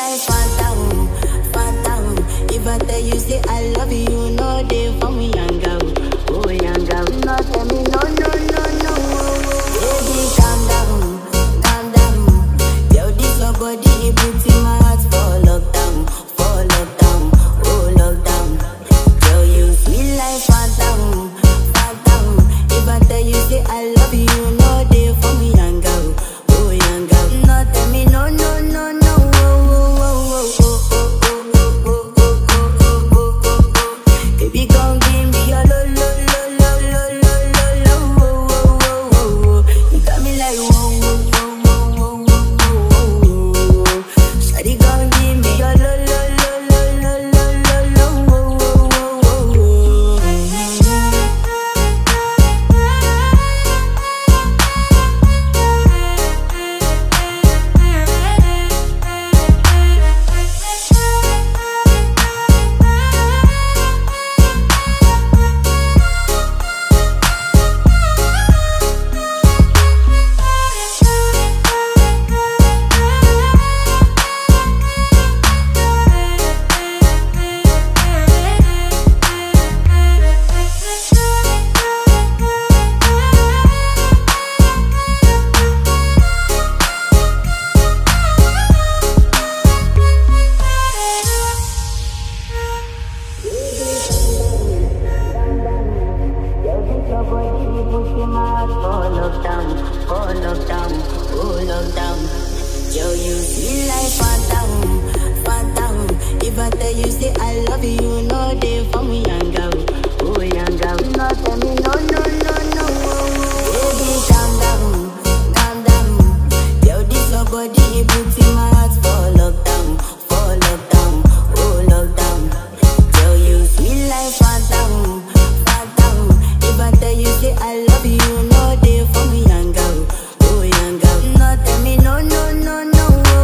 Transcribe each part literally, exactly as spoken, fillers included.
like phantom, phantom. If I tell you say I love you, no day for me young girl, oh young girl. No tell me no no no no. Baby calm down, calm down. Yo this your body it puts in my heart for lockdown, for lockdown, oh lockdown. Yo you sweet like phantom, phantom. If I tell you say I love you, no day for me young girl, oh young girl. No tell me no no no no. Yo, you feel like phantom, phantom. If I tell you say I love you, no day for me young girl, oh young girl. No tell me no no no no. Baby calm down, calm down. Yo this your body it puts in my heart for lockdown, for lockdown, oh lockdown. Yo you feel like phantom, phantom. If I tell you say I love you, no day for me young girl, oh young girl. No tell me no no no no.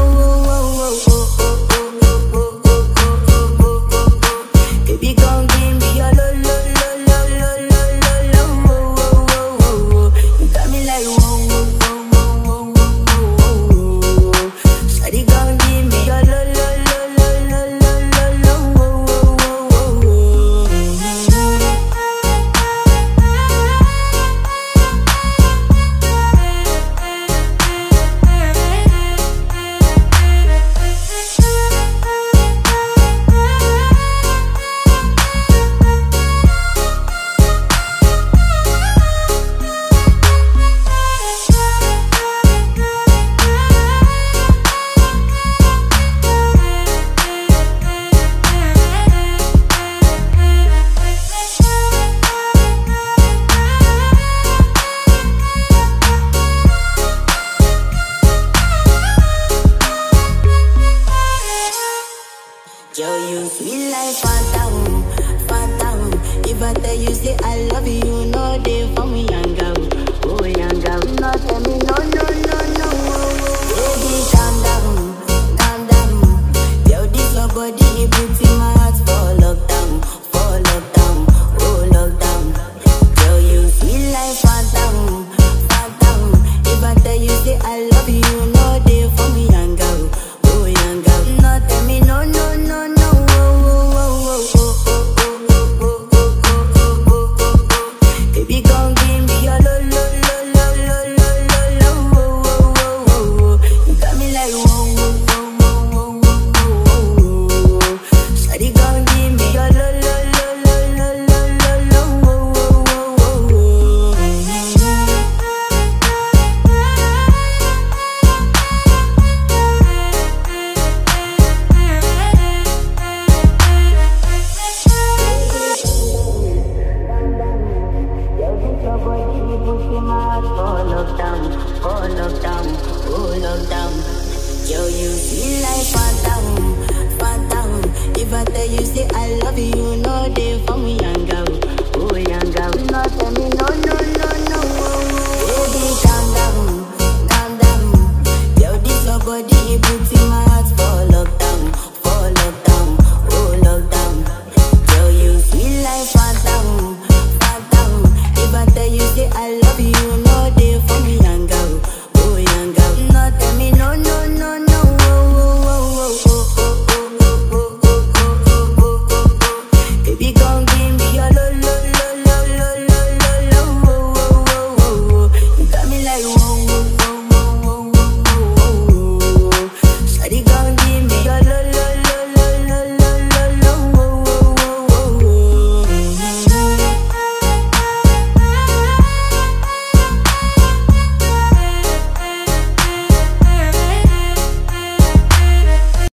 Yo, you sweet like phantom, phantom. If I tell you say I love you,